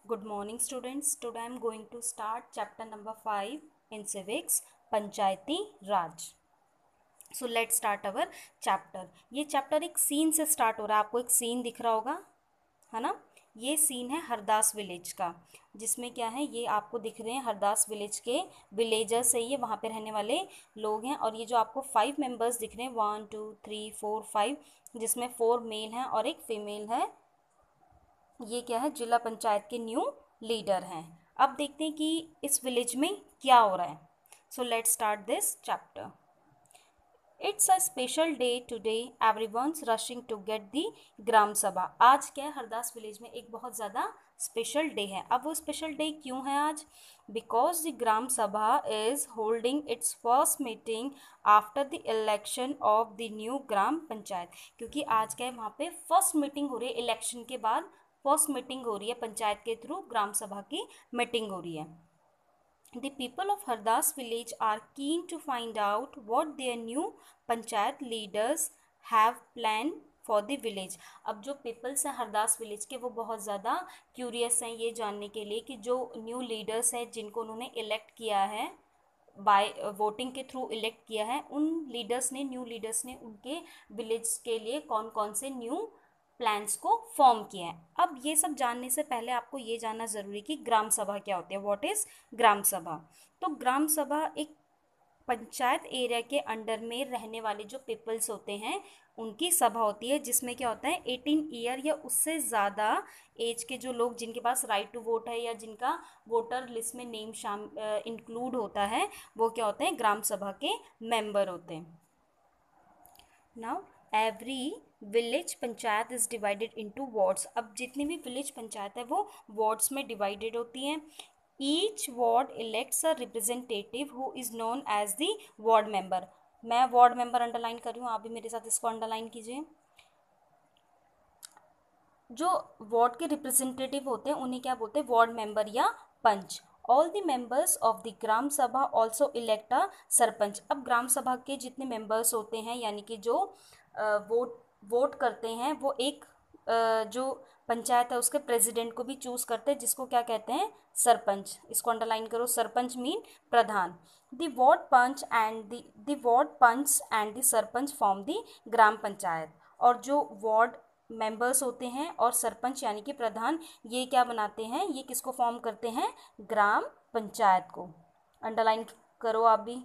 Good morning students. Today I am going to start chapter number 5 in civics, Panchayati Raj. So let's start our chapter. ये chapter एक scene से start हो रहा है. आपको एक scene दिख रहा होगा, है ना. ये scene है हरदास विलेज का, जिसमें क्या है, ये आपको दिख रहे हैं हरदास विलेज के विलेजर्स है, ये वहाँ पे रहने वाले लोग हैं. और ये जो आपको 5 मेंबर्स दिख रहे हैं, 1 2 3 4 5, जिसमें 4 मेल हैं और एक फीमेल है, ये क्या है, जिला पंचायत के न्यू लीडर हैं. अब देखते हैं कि इस विलेज में क्या हो रहा है. So let's start this chapter. It's a special day today, everyone's rushing to get the gram sabha. आज क्या है, हरदास विलेज में एक बहुत ज़्यादा स्पेशल डे है. अब वो स्पेशल डे क्यों है आज? Because the gram sabha is holding its first meeting after the election of the new gram panchayat. क्योंकि आज क्या है, वहाँ पे फर्स्ट मीटिंग हो रही है इलेक्शन के बाद. फर्स्ट मीटिंग हो रही है पंचायत के थ्रू, ग्राम सभा की मीटिंग हो रही है. The people of Hardas village are keen to find out what their new panchayat leaders have planned for the village. अब जो पीपल्स हैं हरदास विलेज के, वो बहुत ज़्यादा क्यूरियस हैं ये जानने के लिए कि जो न्यू लीडर्स हैं जिनको उन्होंने इलेक्ट किया है, बाय वोटिंग के थ्रू इलेक्ट किया है, उन लीडर्स ने, न्यू लीडर्स ने उनके विलेज के लिए कौन कौन से न्यू प्लान्स को फॉर्म किया है. अब ये सब जानने से पहले आपको ये जानना ज़रूरी कि ग्राम सभा क्या होती है. व्हाट इज़ ग्राम सभा? तो ग्राम सभा एक पंचायत एरिया के अंडर में रहने वाले जो पीपल्स होते हैं उनकी सभा होती है, जिसमें क्या होता है, 18 ईयर या उससे ज़्यादा एज के जो लोग, जिनके पास राइट टू वोट है या जिनका वोटर लिस्ट में नेम इंक्लूड होता है, वो क्या होते हैं, ग्राम सभा के मेंबर होते हैं. Now every village panchayat is divided into wards. अब जितनी भी विलेज पंचायत है वो वार्ड्स में डिवाइडेड होती हैं. Each ward elects a representative who is known as the ward member. मैं वार्ड मेंबर अंडरलाइन कर रही हूँ, आप भी मेरे साथ इसको अंडरलाइन कीजिए. जो वार्ड के रिप्रेजेंटेटिव होते हैं उन्हें क्या बोलते हैं, वार्ड मेंबर या panch. All the members of the gram sabha also elect अ सरपंच. अब ग्राम सभा के जितने मेंबर्स होते हैं, यानी कि जो वोट करते हैं, वो एक जो पंचायत है उसके प्रेसिडेंट को भी चूज करते हैं, जिसको क्या कहते हैं, सरपंच. इसको अंडरलाइन करो, sarpanch mean pradhan. The ward panch and the sarpanch form the gram panchayat. और जो वार्ड मेंबर्स होते हैं और सरपंच यानी कि प्रधान, ये क्या बनाते हैं, ये किसको फॉर्म करते हैं, ग्राम पंचायत को. अंडरलाइन करो आप भी.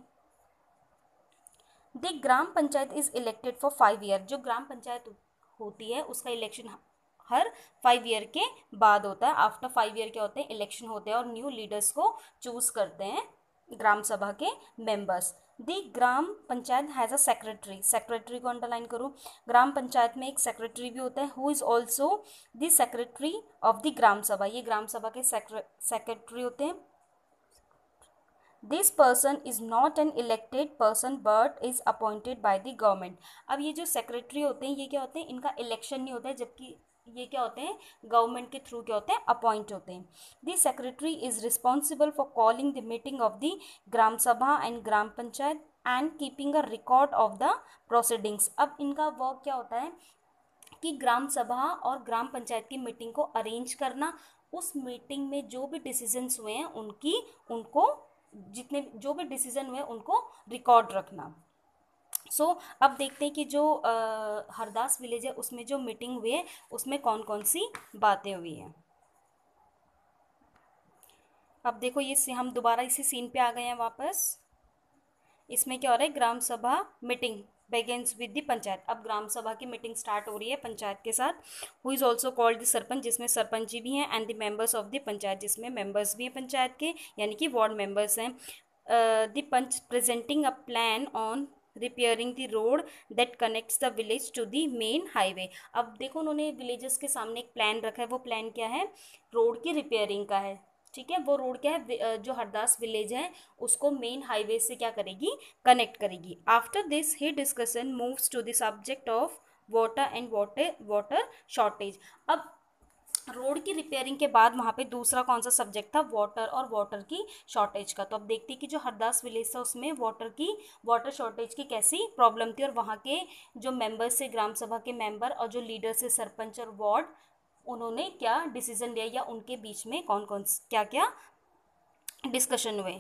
The gram panchayat is elected for 5 year. जो ग्राम पंचायत होती है उसका इलेक्शन हर 5 ईयर के बाद होता है. आफ्टर 5 ईयर क्या होते हैं, इलेक्शन होते हैं और न्यू लीडर्स को चूज करते हैं ग्राम सभा के members. The gram panchayat has a secretary. Secretary को अंडरलाइन करो. ग्राम पंचायत में एक सेक्रेटरी भी होता है, who is also the secretary of the gram sabha. ये ग्राम सभा के सेक्रेटरी होते हैं. This person is not an elected person but is appointed by the government. अब ये जो सेक्रेटरी होते हैं, ये क्या होते हैं, इनका इलेक्शन नहीं होता है, जबकि ये क्या होते हैं, गवर्नमेंट के थ्रू क्या होते हैं, अपॉइंट होते हैं. The secretary is responsible for calling the meeting of the gram sabha and gram panchayat and keeping a record of the proceedings. अब इनका वर्क क्या होता है कि ग्राम सभा और ग्राम पंचायत की मीटिंग को अरेंज करना, उस मीटिंग में जो भी डिसीजंस हुए हैं उनको जितने जो भी डिसीजन हुए उनको रिकॉर्ड रखना. अब देखते हैं कि जो हरदास विलेज है उसमें जो मीटिंग हुई है उसमें कौन कौन सी बातें हुई हैं. अब देखो, ये हम दोबारा इसी सीन पे आ गए हैं वापस. इसमें क्या हो रहा है, gram sabha meeting begins with the panchayat. अब ग्राम सभा की मीटिंग स्टार्ट हो रही है पंचायत के साथ. Who is also called the sarpanch, जिसमें सरपंच जी भी हैं, and the members of the panchayat, जिसमें मेंबर्स भी हैं पंचायत के, यानी कि वार्ड मेंबर्स हैं. The panch presenting a plan on repairing the road that connects the village to the main highway. अब देखो, उन्होंने विलेजेस के सामने एक प्लान रखा है. वो प्लान क्या है, रोड की रिपेयरिंग का है. ठीक है, वो रोड क्या है, जो हरदास विलेज है उसको मेन हाईवे से क्या करेगी, कनेक्ट करेगी. After this he discussion moves to the subject of water and water shortage. अब रोड की रिपेयरिंग के बाद वहाँ पे दूसरा कौन सा सब्जेक्ट था, वाटर और वाटर की शॉर्टेज का. तो अब देखते हैं कि जो हरदास विलेज था उसमें वाटर शॉर्टेज की कैसी प्रॉब्लम थी, और वहाँ के जो मेंबर्स से, ग्राम सभा के मेंबर और जो लीडर से, सरपंच और वार्ड उन्होंने क्या डिसीजन लिया या उनके बीच में कौन कौन क्या क्या डिस्कशन हुए।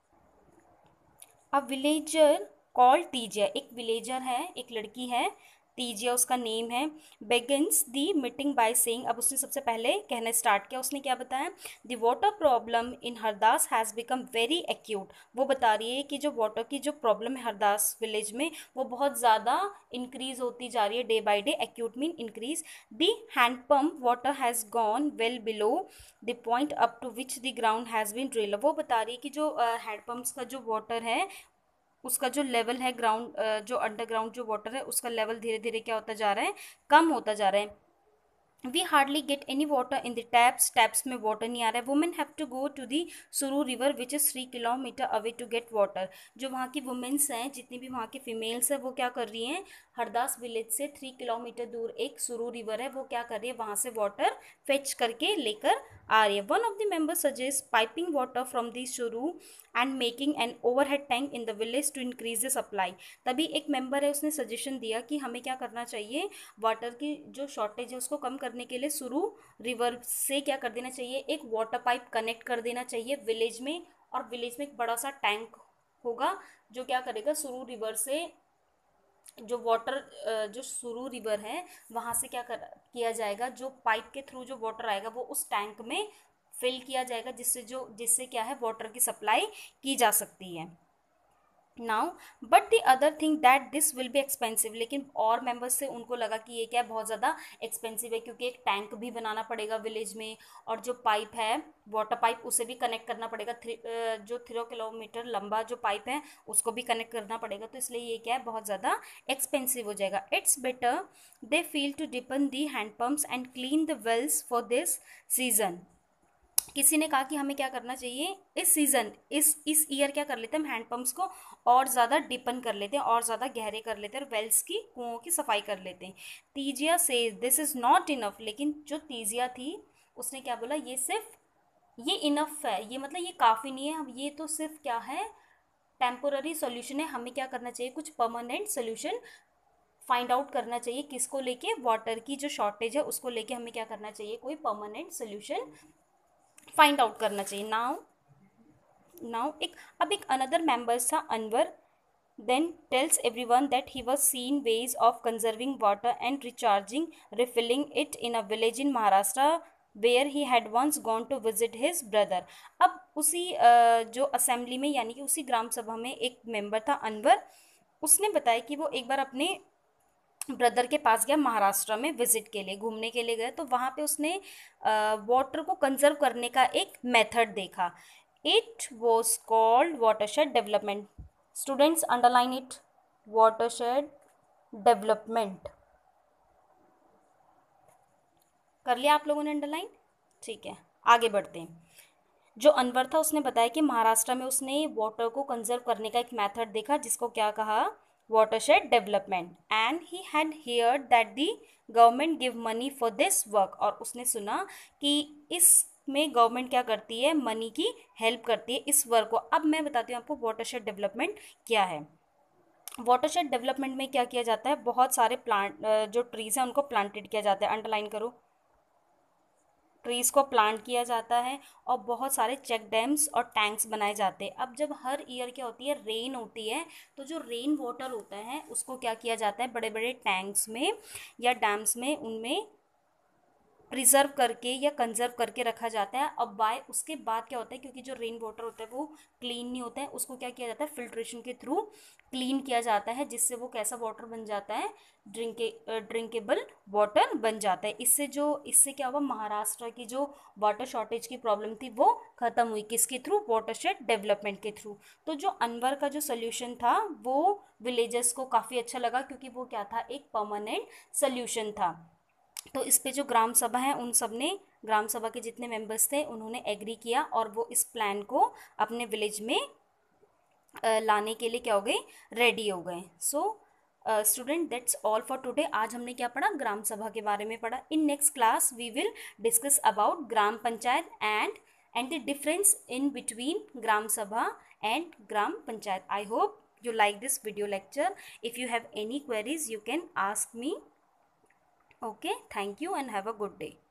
अ विलेजर कॉल्ड तीजिया, एक विलेजर है, एक लड़की है, तीजिया उसका नेम है, begins the meeting by saying, अब उसने सबसे पहले कहना स्टार्ट किया, उसने क्या बताया, the water problem in Hardas has become very acute, वो बता रही है कि जो वाटर की जो प्रॉब्लम है हरदास विलेज में वो बहुत ज़्यादा इंक्रीज होती जा रही है day by day, acute mean increase, the hand pump water has gone well below the point up to which the ground has been drill, वो बता रही है कि जो हैंड पम्प्स का जो वाटर है उसका जो लेवल है ग्राउंड जो अंडरग्राउंड जो वाटर है उसका लेवल धीरे धीरे क्या होता जा रहा है, कम होता जा रहा है। We hardly get any water in the taps, taps में वाटर नहीं आ रहा है। Women have to go to the Suru river which is 3 kilometre away to get water, जो वहाँ की वुमेन्स हैं, जितनी भी वहाँ की फीमेल्स हैं, वो क्या कर रही हैं, हरदास विलेज से 3 किलोमीटर दूर एक सुरू रिवर है, वो क्या कर रही है, वहाँ से वाटर फेच करके लेकर आ रही है। One of the member suggest piping water from the Suru and making an overhead tank in the village to increase the supply, तभी एक मेंबर है उसने सजेशन दिया कि हमें क्या करना चाहिए, वाटर की जो शॉर्टेज है उसको कम करने के लिए सुरू रिवर से क्या कर देना चाहिए, एक वाटर पाइप कनेक्ट कर देना चाहिए विलेज में, और विलेज में एक बड़ा सा टैंक होगा जो क्या करेगा, सुरू रिवर से जो वाटर जो सुरू रिवर है वहाँ से क्या किया जाएगा, जो पाइप के थ्रू जो वाटर आएगा वो उस टैंक में फिल किया जाएगा, जिससे क्या है वाटर की सप्लाई की जा सकती है। Now but the other thing that this will be expensive, लेकिन और मेंबर्स से उनको लगा कि ये क्या है, बहुत ज़्यादा एक्सपेंसिव है, क्योंकि एक टैंक भी बनाना पड़ेगा विलेज में, और जो पाइप है वाटर पाइप उसे भी कनेक्ट करना पड़ेगा, जो 3 किलोमीटर लंबा जो पाइप है उसको भी कनेक्ट करना पड़ेगा, तो इसलिए ये क्या है, बहुत ज़्यादा एक्सपेंसिव हो जाएगा। It's better they feel to depend the hand pumps and clean the wells for this season, किसी ने कहा कि हमें क्या करना चाहिए, इस सीजन इस ईयर क्या कर लेते हैं, हम हैंडपम्प्स को और ज़्यादा डीपन कर लेते हैं, और ज़्यादा गहरे कर लेते हैं, और वेल्स की कुओं की सफाई कर लेते हैं। तीजिया से दिस इज़ नॉट इनफ, लेकिन जो तीजिया थी उसने क्या बोला, ये इनफ है, ये मतलब ये काफ़ी नहीं है, अब ये तो सिर्फ क्या है, टेम्पोररी सोल्यूशन है, हमें क्या करना चाहिए, कुछ परमानेंट सोल्यूशन फाइंड आउट करना चाहिए, किसको लेके, वाटर की जो शॉर्टेज है उसको लेके हमें क्या करना चाहिए, कोई परमानेंट सोल्यूशन फाइंड आउट करना चाहिए। नाउ एक अनदर मेंबर्स था Anwar, then tells everyone that he was seen ways of conserving water and recharging refilling it in a village in Maharashtra where he had once gone to visit his brother। अब उसी जो assembly में यानी कि उसी ग्राम सभा में एक मेंबर था अनवर, उसने बताया कि वो एक बार अपने ब्रदर के पास गया, महाराष्ट्र में विजिट के लिए, घूमने के लिए गया, तो वहाँ पे उसने वाटर को कंजर्व करने का एक मेथड देखा। It was called watershed development, students underline it, watershed development, कर लिया आप लोगों ने अंडरलाइन, ठीक है आगे बढ़ते हैं। जो अनवर था उसने बताया कि महाराष्ट्र में उसने वाटर को कंजर्व करने का एक मेथड देखा जिसको क्या कहा, watershed development, and he had heard that the government give money for this work, और उसने सुना कि इसमें गवर्नमेंट क्या करती है, मनी की हेल्प करती है इस वर्क को। अब मैं बताती हूँ आपको वाटरशेड डेवलपमेंट क्या है। वाटरशेड डेवलपमेंट में क्या किया जाता है, बहुत सारे प्लांट जो ट्रीज हैं उनको प्लांटेड किया जाता है, अंडरलाइन करो, ट्रीज़ को प्लांट किया जाता है, और बहुत सारे चेक डैम्स और टैंक्स बनाए जाते हैं। अब जब हर ईयर क्या होती है, रेन होती है, तो जो रेन वाटर होता है उसको क्या किया जाता है, बड़े बड़े टैंक्स में या डैम्स में उनमें प्रिजर्व करके या कंजर्व करके रखा जाता है। अब बाय उसके बाद क्या होता है, क्योंकि जो रेन वाटर होता है वो क्लीन नहीं होता है, उसको क्या किया जाता है, फिल्ट्रेशन के थ्रू क्लीन किया जाता है, जिससे वो कैसा वाटर बन जाता है, ड्रिंकेबल वाटर बन जाता है। इससे क्या हुआ, महाराष्ट्र की जो वाटर शॉर्टेज की प्रॉब्लम थी वो खत्म हुई, किसके थ्रू, वाटरशेड डेवलपमेंट के थ्रू। तो जो अनवर का जो सोल्यूशन था वो विलेजर्स को काफ़ी अच्छा लगा, क्योंकि वो क्या था, एक परमानेंट सोल्यूशन था। तो इस पे जो ग्राम सभा है उन सब ने, ग्राम सभा के जितने मेंबर्स थे उन्होंने एग्री किया, और वो इस प्लान को अपने विलेज में लाने के लिए क्या हो गए, रेडी हो गए। So student that's all for today. आज हमने क्या पढ़ा, ग्राम सभा के बारे में पढ़ा। In next class we will discuss about gram panchayat and the difference in between gram sabha and gram panchayat. I hope you like this video lecture. If you have any queries you can ask me. Okay, thank you and have a good day.